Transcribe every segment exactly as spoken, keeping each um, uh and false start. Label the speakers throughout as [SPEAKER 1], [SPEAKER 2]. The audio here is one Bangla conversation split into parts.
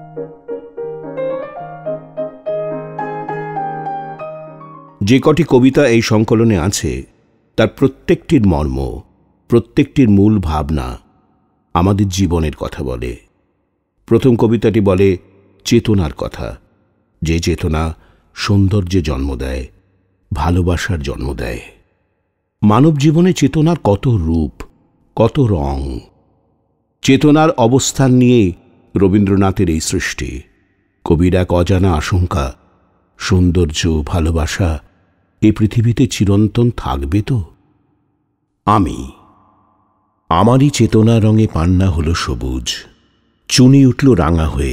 [SPEAKER 1] যে কটি কবিতা এই সংকলনে আছে তার প্রত্যেকটির মর্ম, প্রত্যেকটির মূল ভাবনা আমাদের জীবনের কথা বলে। প্রথম কবিতাটি বলে চেতনার কথা, যে চেতনা সৌন্দর্যে জন্ম দেয়, ভালোবাসার জন্ম দেয়। মানব জীবনে চেতনার কত রূপ, কত রং। চেতনার অবস্থান নিয়ে রবীন্দ্রনাথের এই সৃষ্টি। কবির এক অজানা আশঙ্কা, সৌন্দর্য, ভালোবাসা এই পৃথিবীতে চিরন্তন থাকবে তো? আমি আমারই চেতনা রঙে পান্না হলো সবুজ, চুনি উঠল রাঙা হয়ে।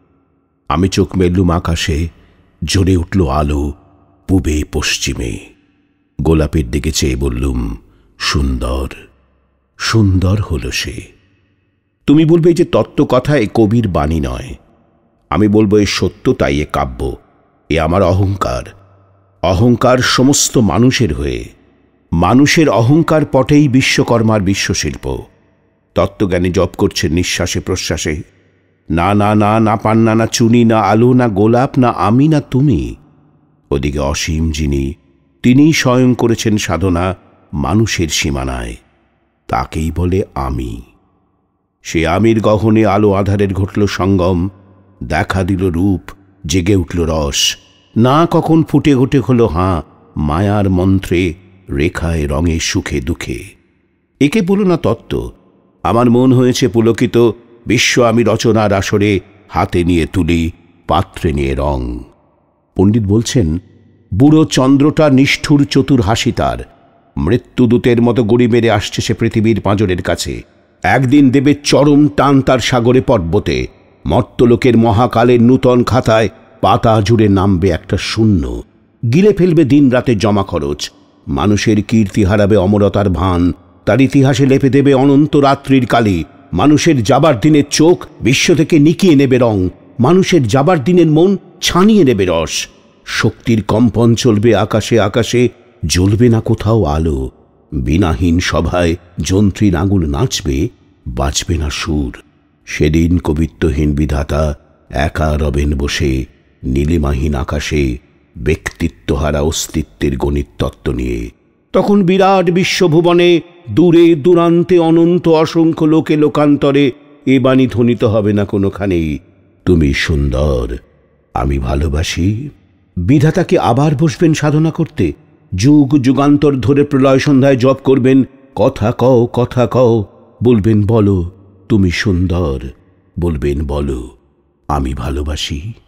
[SPEAKER 1] আমি চোখ মেললুম আকাশে, জ্বলে উঠল আলো পূবে পশ্চিমে। গোলাপের দিকে চেয়ে বললুম সুন্দর, সুন্দর হলো সে। তুমি বলবে যে তত্ত্বকথা এ কবির বাণী নয়। আমি বলবো এ সত্য, তাই এ কাব্য। এ আমার অহংকার, অহংকার সমস্ত মানুষের হয়ে। মানুষের অহংকার পটেই বিশ্বকর্মার বিশ্বশিল্প। তত্ত্বজ্ঞানী জপ করছেন নিঃশ্বাসে প্রশ্বাসে। না না না, না পান্না, না চুনি, না আলো, না গোলাপ, না আমি, না তুমি। ওদিকে অসীম যিনি, তিনিই স্বয়ং করেছেন সাধনা মানুষের সীমানায়। তাকেই বলে আমি। সে আমির গহনে আলো আধারের ঘটল সঙ্গম, দেখা দিল রূপ, জেগে উঠল রস। না কখন ফুটে উঠে হলো হাঁ, মায়ার মন্ত্রে, রেখায় রঙে, সুখে দুঃখে। একে বলো না তত্ত্ব। আমার মন হয়েছে পুলকিত, বিশ্ব আমি রচনার আসরে হাতে নিয়ে তুলি, পাত্রে নিয়ে রং। পণ্ডিত বলছেন বুড়ো চন্দ্রটা নিষ্ঠুর চতুর হাসি তার। মৃত্যুদূতের মতো গড়ি মেরে আসছে সে পৃথিবীর পাঁজরের কাছে। একদিন দেবে চরম টান তার সাগরে পর্বতে। মর্তলোকের মহাকালের নূতন খাতায় পাতা জুড়ে নামবে একটা শূন্য। গিলে ফেলবে দিন রাতে জমা খরচ। মানুষের কীর্তি হারাবে অমরতার ভান। তার ইতিহাসে লেপে দেবে অনন্ত রাত্রির কালি। মানুষের যাবার দিনের চোখ বিশ্ব থেকে নিকিয়ে নেবে রং। মানুষের যাবার দিনের মন ছানিয়ে নেবে রস। শক্তির কম্পন চলবে আকাশে আকাশে, জ্বলবে না কোথাও আলো। বিনাহীন সভায় যন্ত্রীর আঙুল নাচবে, বাজবে না সুর। সেদিন কবিত্বহীন বিধাতা একা রবেন বসে নীলিমাহীন আকাশে, ব্যক্তিত্বহারা অস্তিত্বের গণিত তত্ত্ব নিয়ে। তখন বিরাট বিশ্বভুবনে দূরে দূরান্তে অনন্ত অসংখ্য লোকে লোকান্তরে এ বাণী ধ্বনিত হবে না কোনোখানেই, তুমি সুন্দর, আমি ভালোবাসি। বিধাতাকে আবার বসবেন সাধনা করতে। যুগ যুগান্তর ধরে প্রলয় সন্ধ্যায় জপ করবেন, কথা কও, কথা কও। বলবেন বলো তুমি সুন্দর, বলবেন বলো আমি ভালোবাসি।